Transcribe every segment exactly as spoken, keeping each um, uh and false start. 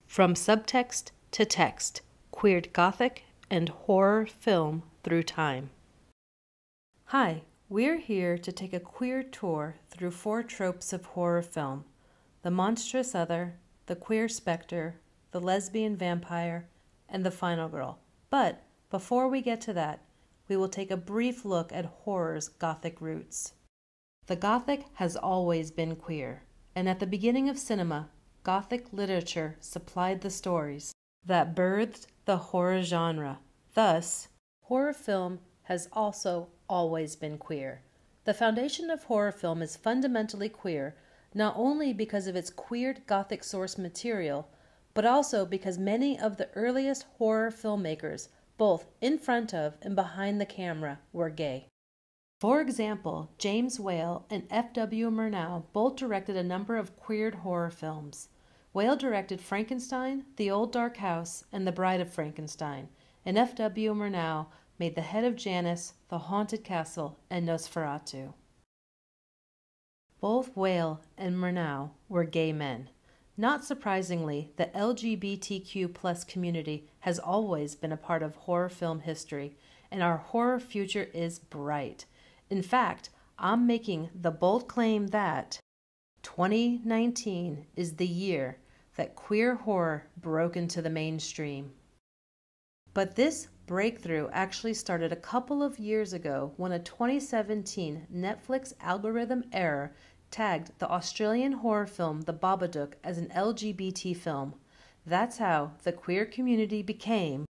From subtext to text, queered Gothic and horror film through time. Hi, we're here to take a queer tour through four tropes of horror film: the Monstrous Other, the Queer Spectre, the Lesbian Vampire, and the Final Girl. But before we get to that, we will take a brief look at horror's Gothic roots. The Gothic has always been queer, and at the beginning of cinema, Gothic literature supplied the stories that birthed the horror genre. Thus, horror film has also always been queer. The foundation of horror film is fundamentally queer, not only because of its queered Gothic source material, but also because many of the earliest horror filmmakers, both in front of and behind the camera, were gay. For example, James Whale and F W Murnau both directed a number of queered horror films. Whale directed Frankenstein, The Old Dark House, and The Bride of Frankenstein, and F W Murnau made The Head of Janus, The Haunted Castle, and Nosferatu. Both Whale and Murnau were gay men. Not surprisingly, the L G B T Q plus community has always been a part of horror film history, and our horror future is bright. In fact, I'm making the bold claim that twenty nineteen is the year that queer horror broke into the mainstream. But this breakthrough actually started a couple of years ago when a twenty seventeen Netflix algorithm error tagged the Australian horror film The Babadook as an L G B T film. That's how the queer community became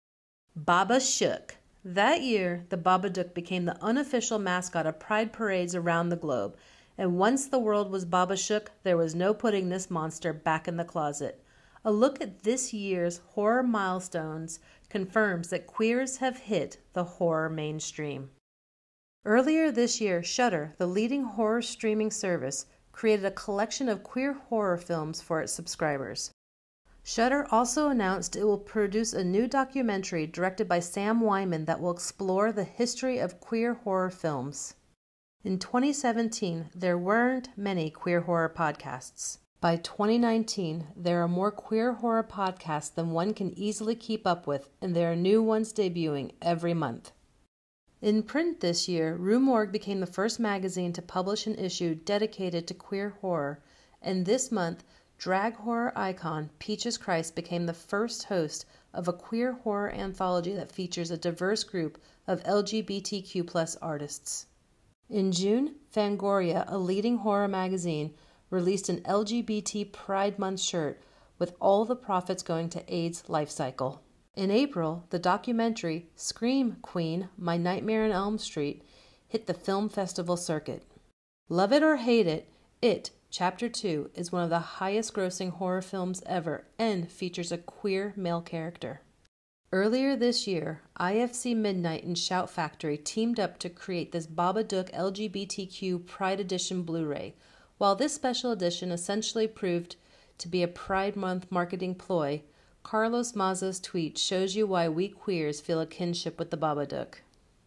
Baba Shook. That year, the Babadook became the unofficial mascot of pride parades around the globe, and once the world was Baba Shook, there was no putting this monster back in the closet. A look at this year's horror milestones confirms that queers have hit the horror mainstream. Earlier this year, Shudder, the leading horror streaming service, created a collection of queer horror films for its subscribers. Shudder also announced it will produce a new documentary directed by Sam Wyman that will explore the history of queer horror films. In twenty seventeen, there weren't many queer horror podcasts. By twenty nineteen, there are more queer horror podcasts than one can easily keep up with, and there are new ones debuting every month. In print this year, Rue Morgue became the first magazine to publish an issue dedicated to queer horror, and this month, drag horror icon Peaches Christ became the first host of a queer horror anthology that features a diverse group of L G B T Q plus artists. In June, Fangoria, a leading horror magazine, released an L G B T Pride Month shirt with all the profits going to AIDS Life Cycle. In April, the documentary Scream Queen, My Nightmare on Elm Street hit the film festival circuit. Love it or hate it, It, Chapter two is one of the highest grossing horror films ever and features a queer male character. Earlier this year, I F C Midnight and Shout Factory teamed up to create this Babadook L G B T Q Pride Edition Blu-ray. While this special edition essentially proved to be a Pride Month marketing ploy, Carlos Maza's tweet shows you why we queers feel a kinship with the Babadook.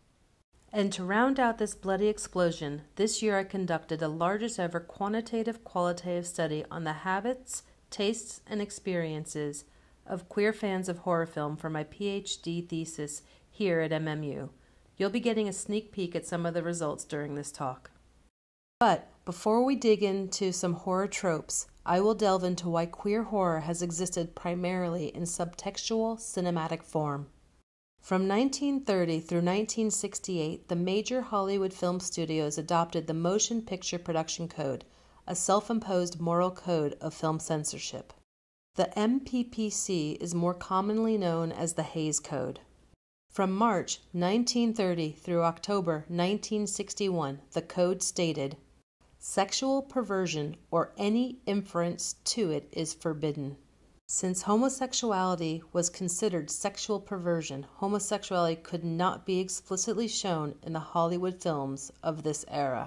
And to round out this bloody explosion, this year I conducted the largest ever quantitative-qualitative study on the habits, tastes, and experiences of queer fans of horror film for my PhD thesis here at M M U. You'll be getting a sneak peek at some of the results during this talk. But before we dig into some horror tropes, I will delve into why queer horror has existed primarily in subtextual cinematic form. From nineteen thirty through nineteen sixty-eight, the major Hollywood film studios adopted the Motion Picture Production Code, a self-imposed moral code of film censorship. The M P P C is more commonly known as the Hays Code. From March nineteen thirty through October nineteen sixty-one, the code stated, "Sexual perversion or any inference to it is forbidden." Since homosexuality was considered sexual perversion, homosexuality could not be explicitly shown in the Hollywood films of this era.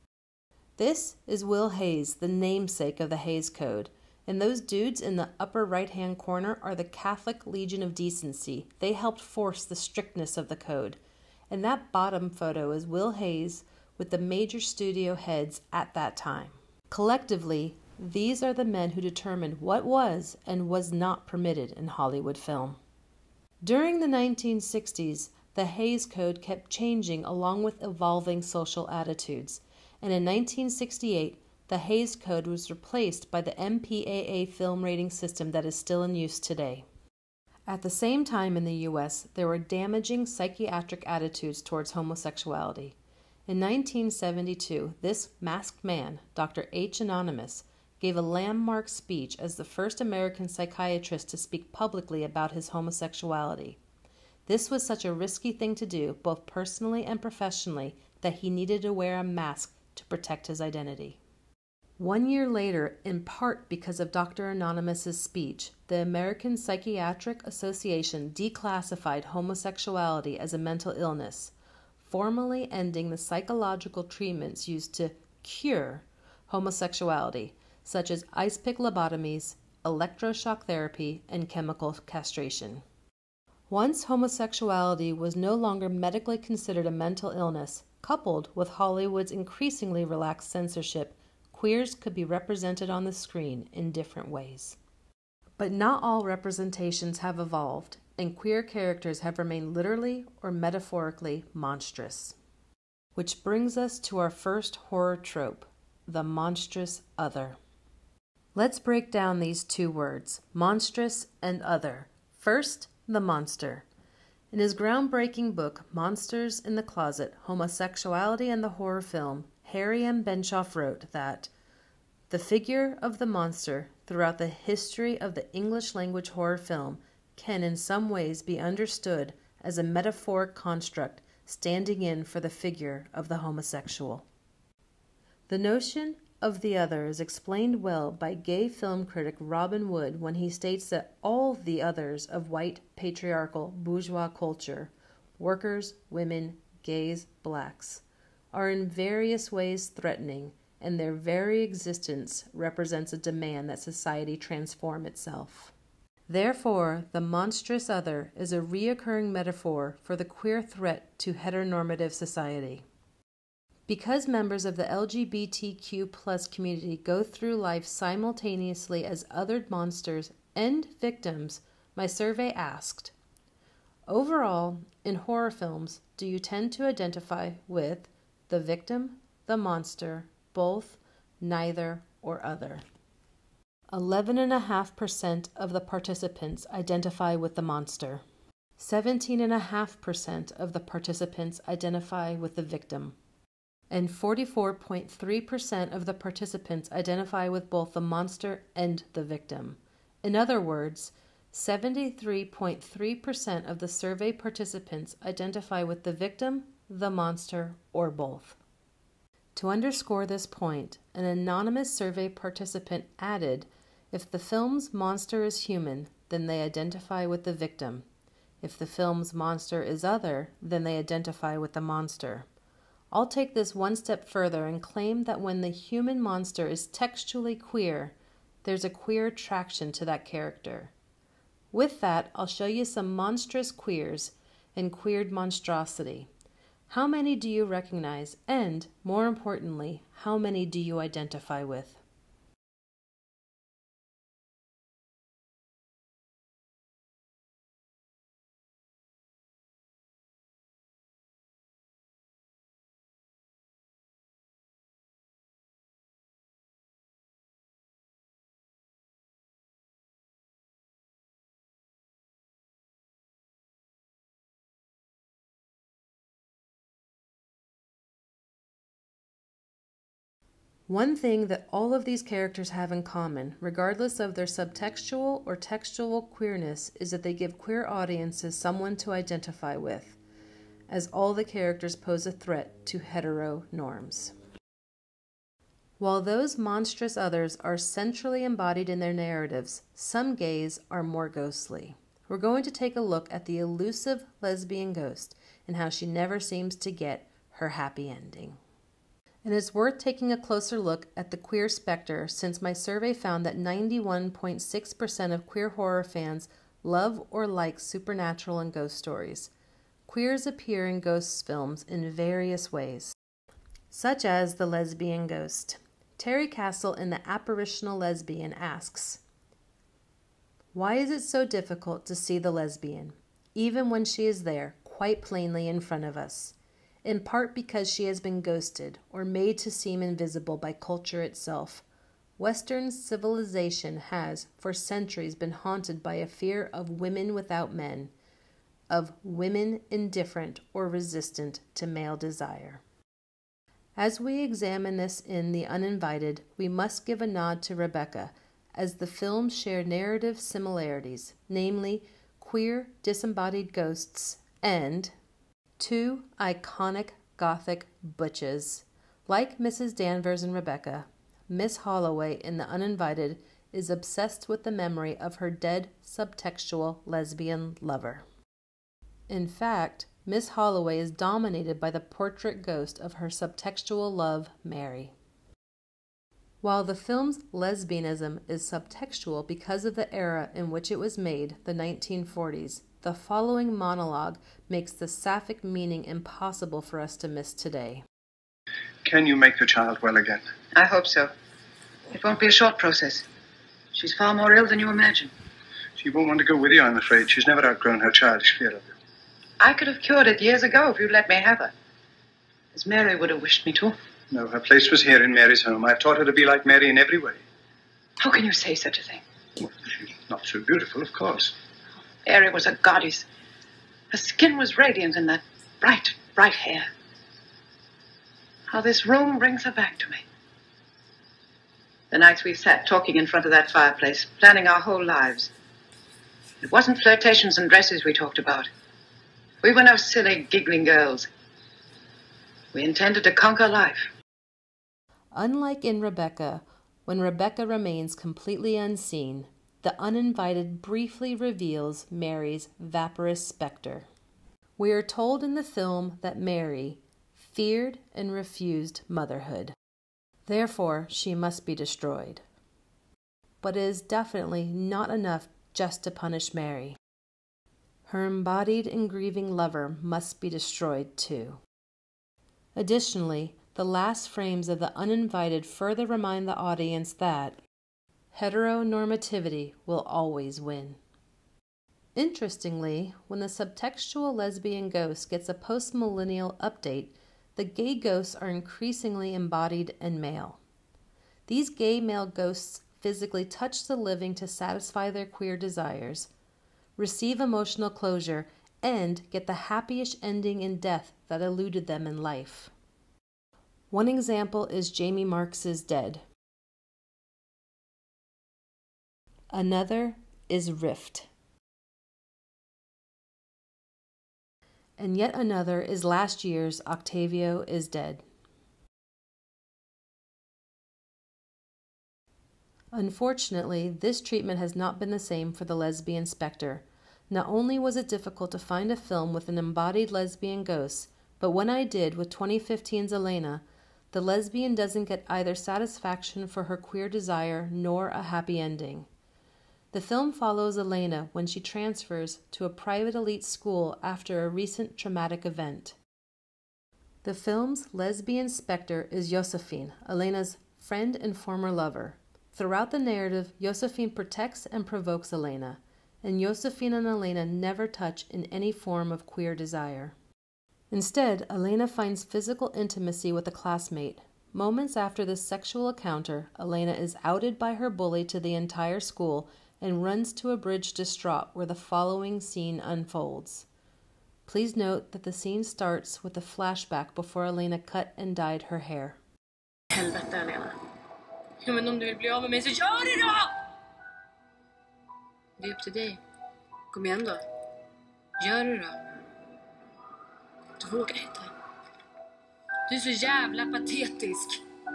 This is Will Hays, the namesake of the Hays Code, and those dudes in the upper right-hand corner are the Catholic Legion of Decency. They helped force the strictness of the code. And that bottom photo is Will Hays with the major studio heads at that time. Collectively, These are the men who determined what was and was not permitted in Hollywood film. During the nineteen sixties, the Hays Code kept changing along with evolving social attitudes, and in nineteen sixty-eight, the Hays Code was replaced by the M P A A film rating system that is still in use today. At the same time in the U S, there were damaging psychiatric attitudes towards homosexuality. In nineteen seventy-two, this masked man, Doctor H. Anonymous, gave a landmark speech as the first American psychiatrist to speak publicly about his homosexuality. This was such a risky thing to do, both personally and professionally, that he needed to wear a mask to protect his identity. One year later, in part because of Doctor Anonymous's speech, the American Psychiatric Association declassified homosexuality as a mental illness, formally ending the psychological treatments used to cure homosexuality, such as ice pick lobotomies, electroshock therapy, and chemical castration. Once homosexuality was no longer medically considered a mental illness, coupled with Hollywood's increasingly relaxed censorship, queers could be represented on the screen in different ways. But not all representations have evolved, and queer characters have remained literally or metaphorically monstrous. Which brings us to our first horror trope, the monstrous other. Let's break down these two words, monstrous and other. First, the monster. In his groundbreaking book, Monsters in the Closet, Homosexuality and the Horror Film, Harry M. Benshoff wrote that the figure of the monster throughout the history of the English language horror film can in some ways be understood as a metaphoric construct standing in for the figure of the homosexual. The notion of the other is explained well by gay film critic Robin Wood when he states that all the others of white, patriarchal, bourgeois culture, workers, women, gays, blacks, are in various ways threatening, and their very existence represents a demand that society transform itself. Therefore, the monstrous other is a reoccurring metaphor for the queer threat to heteronormative society. Because members of the L G B T Q plus community go through life simultaneously as othered monsters and victims, my survey asked, overall, in horror films, do you tend to identify with the victim, the monster, both, neither, or other? eleven point five percent of the participants identify with the monster. seventeen point five percent of the participants identify with the victim. And forty-four point three percent of the participants identify with both the monster and the victim. In other words, seventy-three point three percent of the survey participants identify with the victim, the monster, or both. To underscore this point, an anonymous survey participant added, if the film's monster is human, then they identify with the victim. If the film's monster is other, then they identify with the monster. I'll take this one step further and claim that when the human monster is textually queer, there's a queer attraction to that character. With that, I'll show you some monstrous queers and queered monstrosity. How many do you recognize? And, more importantly, how many do you identify with? One thing that all of these characters have in common, regardless of their subtextual or textual queerness, is that they give queer audiences someone to identify with, as all the characters pose a threat to hetero norms. While those monstrous others are centrally embodied in their narratives, some gays are more ghostly. We're going to take a look at the elusive lesbian ghost and how she never seems to get her happy ending. And it's worth taking a closer look at the Queer Spectre, since my survey found that ninety-one point six percent of queer horror fans love or like supernatural and ghost stories. Queers appear in ghost films in various ways, such as the lesbian ghost. Terry Castle in The Apparitional Lesbian asks, why is it so difficult to see the lesbian, even when she is there, quite plainly in front of us? In part because she has been ghosted or made to seem invisible by culture itself. Western civilization has, for centuries, been haunted by a fear of women without men, of women indifferent or resistant to male desire. As we examine this in The Uninvited, we must give a nod to Rebecca, as the films share narrative similarities, namely queer disembodied ghosts and two iconic Gothic butches. Like Missus Danvers and Rebecca, Miss Holloway in The Uninvited is obsessed with the memory of her dead subtextual lesbian lover. In fact, Miss Holloway is dominated by the portrait ghost of her subtextual love, Mary. While the film's lesbianism is subtextual because of the era in which it was made, the nineteen forties, the following monologue makes the sapphic meaning impossible for us to miss today. Can you make the child well again? I hope so. It won't be a short process. She's far more ill than you imagine. She won't want to go with you, I'm afraid. She's never outgrown her childish fear of you. I could have cured it years ago if you'd let me have her. As Mary would have wished me to. No, her place was here in Mary's home. I've taught her to be like Mary in every way. How can you say such a thing? Well, she's not so beautiful, of course. Mary was a goddess. Her skin was radiant and that bright, bright hair. How this room brings her back to me. The nights we sat talking in front of that fireplace, planning our whole lives. It wasn't flirtations and dresses we talked about. We were no silly, giggling girls. We intended to conquer life. Unlike in Rebecca, when Rebecca remains completely unseen, The Uninvited briefly reveals Mary's vaporous specter. We are told in the film that Mary feared and refused motherhood. Therefore, she must be destroyed. But it is definitely not enough just to punish Mary. Her embodied and grieving lover must be destroyed too. Additionally, the last frames of The Uninvited further remind the audience that heteronormativity will always win. Interestingly, when the subtextual lesbian ghost gets a post-millennial update, the gay ghosts are increasingly embodied and male. These gay male ghosts physically touch the living to satisfy their queer desires, receive emotional closure, and get the happyish ending in death that eluded them in life. One example is Jamie Marks's Dead. Another is Rift. And yet another is last year's Octavio is Dead. Unfortunately, this treatment has not been the same for the lesbian spectre. Not only was it difficult to find a film with an embodied lesbian ghost, but when I did with twenty fifteen's Elena, the lesbian doesn't get either satisfaction for her queer desire nor a happy ending. The film follows Elena when she transfers to a private elite school after a recent traumatic event. The film's lesbian spectre is Josephine, Elena's friend and former lover. Throughout the narrative, Josephine protects and provokes Elena, and Josephine and Elena never touch in any form of queer desire. Instead, Elena finds physical intimacy with a classmate. Moments after this sexual encounter, Elena is outed by her bully to the entire school and runs to a bridge distraught where the following scene unfolds. Please note that the scene starts with a flashback before Elena cut and dyed her hair. Helvete, Elena. Ja, men om du vill bli av med mig så gör det då! Det är upp till dig. Kom igen då. Gör det då. Du vågar inte. Du är så jävla patetisk.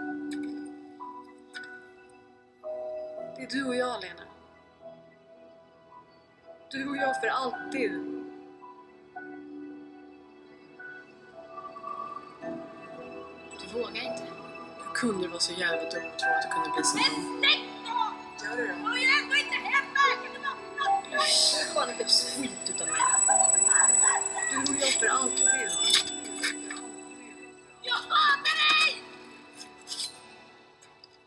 Det är du och jag, Lena. Du och jag för alltid. Du vågar inte. Hur kunde du vara så jävla dum och tro att du kunde bli så dum? Men släpp då! Gör du det? Jag är ändå inte hemma! Kan du vara? Jag är fan inte skit utan mig. Du och jag för alltid. Jag hatar dig!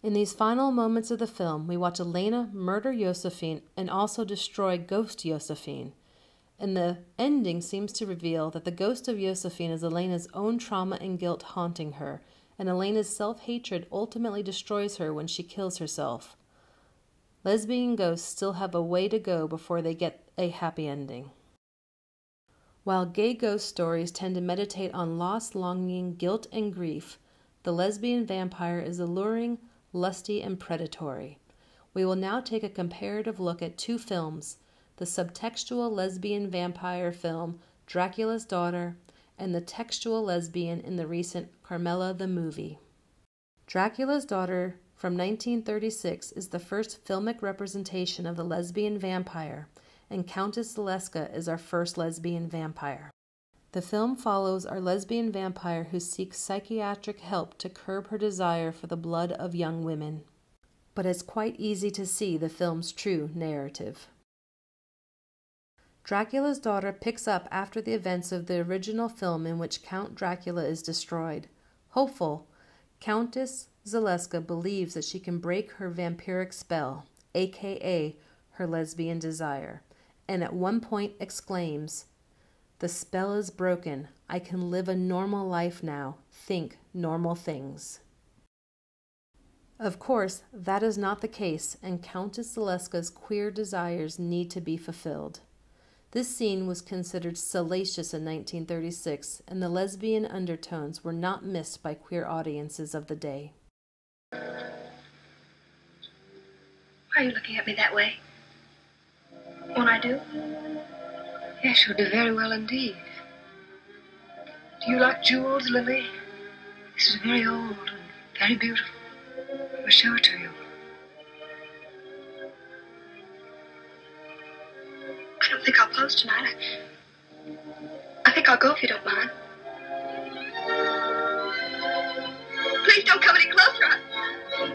In these final moments of the film, we watch Elena murder Josephine and also destroy Ghost Josephine. And the ending seems to reveal that the ghost of Josephine is Elena's own trauma and guilt haunting her, and Elena's self-hatred ultimately destroys her when she kills herself. Lesbian ghosts still have a way to go before they get a happy ending. While gay ghost stories tend to meditate on loss, longing, guilt, and grief, the lesbian vampire is alluring, lusty, and predatory. We will now take a comparative look at two films, the subtextual lesbian vampire film Dracula's Daughter and the textual lesbian in the recent Carmela the Movie. Dracula's Daughter from nineteen thirty-six is the first filmic representation of the lesbian vampire, and Countess Zaleska is our first lesbian vampire. The film follows our lesbian vampire who seeks psychiatric help to curb her desire for the blood of young women. But it's quite easy to see the film's true narrative. Dracula's Daughter picks up after the events of the original film in which Count Dracula is destroyed. Hopeful, Countess Zaleska believes that she can break her vampiric spell, aka her lesbian desire, and at one point exclaims, "The spell is broken. I can live a normal life now. Think normal things." Of course, that is not the case, and Countess Zaleska's queer desires need to be fulfilled. This scene was considered salacious in nineteen thirty-six, and the lesbian undertones were not missed by queer audiences of the day. Why are you looking at me that way? Won't I do? Yes, you'll do very well indeed. Do you like jewels, Lily? This is very old and very beautiful. I will show it to you. I don't think I'll pose tonight. I, I think I'll go if you don't mind. Please don't come any closer.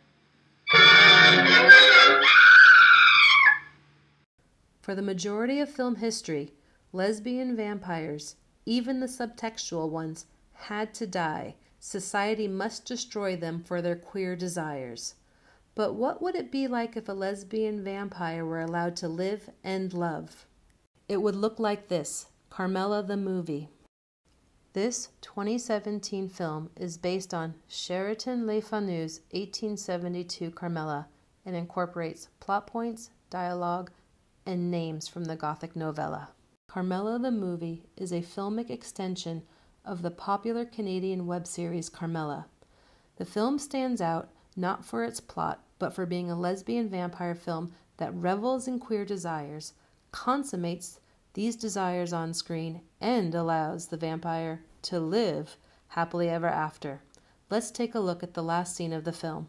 For the majority of film history, lesbian vampires, even the subtextual ones, had to die. Society must destroy them for their queer desires. But what would it be like if a lesbian vampire were allowed to live and love? It would look like this, Carmela the Movie. This twenty seventeen film is based on Sheraton Le Fanu's eighteen seventy-two Carmela and incorporates plot points, dialogue, and names from the Gothic novella. Carmela the Movie is a filmic extension of the popular Canadian web series Carmela. The film stands out not for its plot, but for being a lesbian vampire film that revels in queer desires, consummates these desires on screen, and allows the vampire to live happily ever after. Let's take a look at the last scene of the film.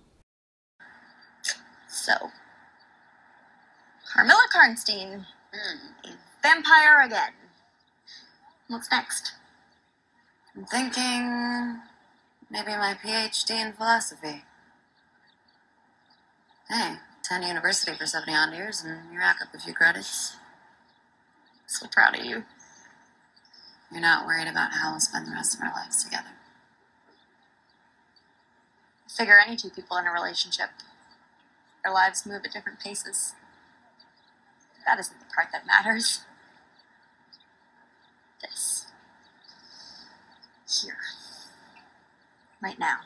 So, Carmela Karnstein, mm. a vampire again. What's next? I'm thinking maybe my PhD in philosophy. Hey, attend university for seventy odd years and you rack up a few credits. So proud of you. You're not worried about how we'll spend the rest of our lives together. I figure any two people in a relationship, their lives move at different paces. That isn't the part that matters. This. Here. Right now.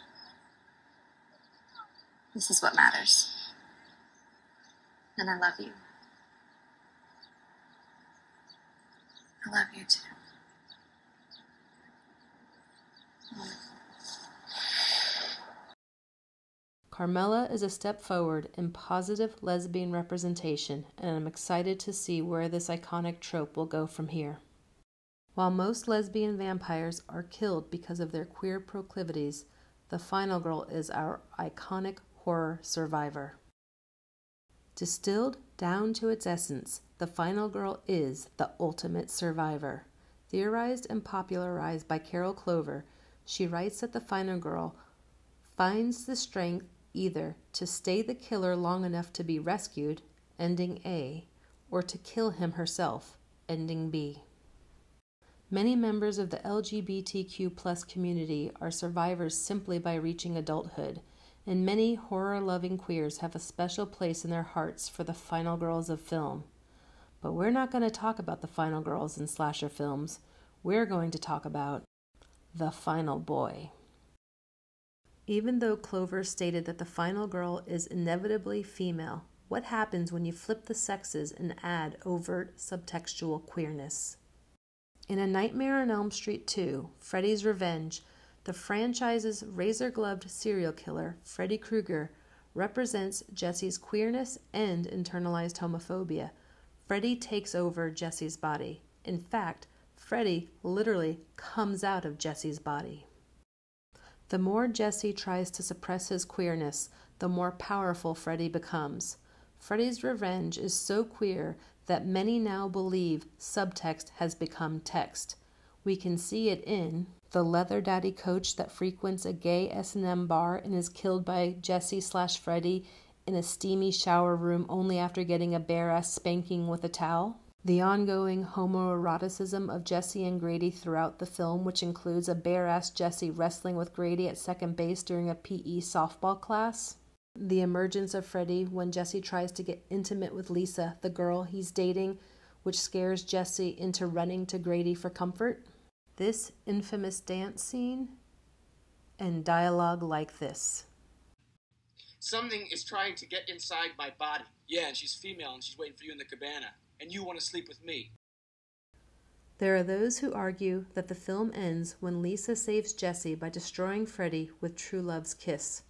This is what matters. And I love you. I love you too. Carmela is a step forward in positive lesbian representation, and I'm excited to see where this iconic trope will go from here. While most lesbian vampires are killed because of their queer proclivities, the final girl is our iconic horror survivor. Distilled down to its essence, the final girl is the ultimate survivor. Theorized and popularized by Carol Clover, she writes that the final girl finds the strength either to stay the killer long enough to be rescued, ending A, or to kill him herself, ending B. Many members of the L G B T Q plus community are survivors simply by reaching adulthood, and many horror-loving queers have a special place in their hearts for the final girls of film. But we're not going to talk about the final girls in slasher films. We're going to talk about the final boy. Even though Clover stated that the final girl is inevitably female, what happens when you flip the sexes and add overt subtextual queerness? In A Nightmare on Elm Street two, Freddy's Revenge, the franchise's razor-gloved serial killer, Freddy Krueger, represents Jesse's queerness and internalized homophobia. Freddy takes over Jesse's body. In fact, Freddy literally comes out of Jesse's body. The more Jesse tries to suppress his queerness, the more powerful Freddy becomes. Freddy's Revenge is so queer that many now believe subtext has become text. We can see it in the leather daddy coach that frequents a gay S and M bar and is killed by Jesse slash Freddy in a steamy shower room only after getting a bare-ass spanking with a towel. The ongoing homoeroticism of Jesse and Grady throughout the film, which includes a bare-ass Jesse wrestling with Grady at second base during a P E softball class. The emergence of Freddy when Jesse tries to get intimate with Lisa, the girl he's dating, which scares Jesse into running to Grady for comfort. This infamous dance scene and dialogue like this. Something is trying to get inside my body. Yeah, and she's female and she's waiting for you in the cabana. And you want to sleep with me. There are those who argue that the film ends when Lisa saves Jesse by destroying Freddy with true love's kiss.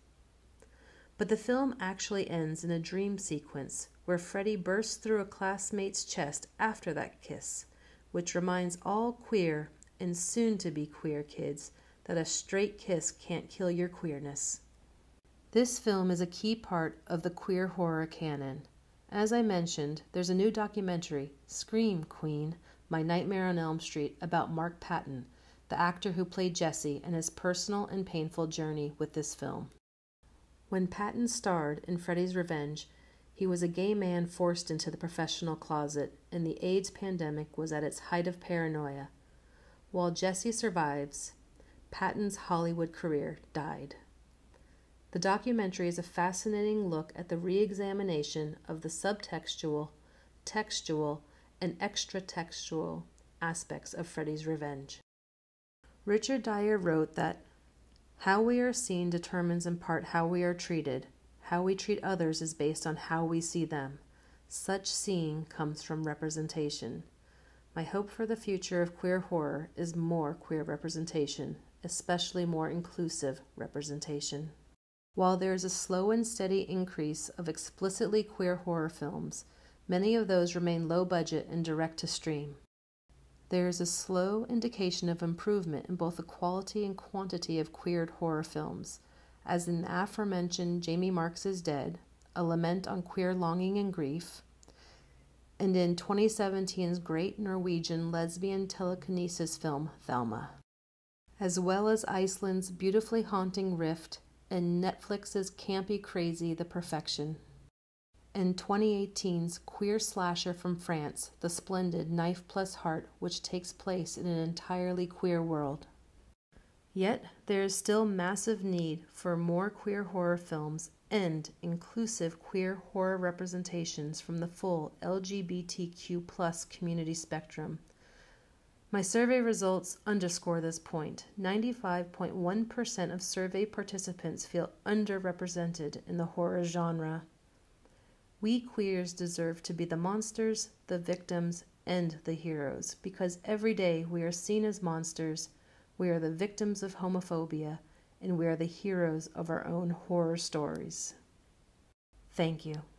But the film actually ends in a dream sequence where Freddy bursts through a classmate's chest after that kiss, which reminds all queer and soon-to-be queer kids that a straight kiss can't kill your queerness. This film is a key part of the queer horror canon. As I mentioned, there's a new documentary, Scream Queen, My Nightmare on Elm Street, about Mark Patton, the actor who played Jesse, and his personal and painful journey with this film. When Patton starred in Freddy's Revenge, he was a gay man forced into the professional closet, and the AIDS pandemic was at its height of paranoia. While Jesse survives, Patton's Hollywood career died. The documentary is a fascinating look at the re-examination of the subtextual, textual, and extra-textual aspects of Freddy's Revenge. Richard Dyer wrote that how we are seen determines in part how we are treated. How we treat others is based on how we see them. Such seeing comes from representation. My hope for the future of queer horror is more queer representation, especially more inclusive representation. While there is a slow and steady increase of explicitly queer horror films, many of those remain low budget and direct to stream. There is a slow indication of improvement in both the quality and quantity of queered horror films, as in the aforementioned Jamie Marx's Dead, A Lament on Queer Longing and Grief, and in twenty seventeen's great Norwegian lesbian telekinesis film Thelma, as well as Iceland's beautifully haunting Rift and Netflix's campy crazy The Perfection, and twenty eighteen's queer slasher from France, the splendid Knife Plus Heart, which takes place in an entirely queer world. Yet, there is still massive need for more queer horror films and inclusive queer horror representations from the full L G B T Q plus community spectrum. My survey results underscore this point. ninety-five point one percent of survey participants feel underrepresented in the horror genre. We queers deserve to be the monsters, the victims, and the heroes, because every day we are seen as monsters, we are the victims of homophobia, and we are the heroes of our own horror stories. Thank you.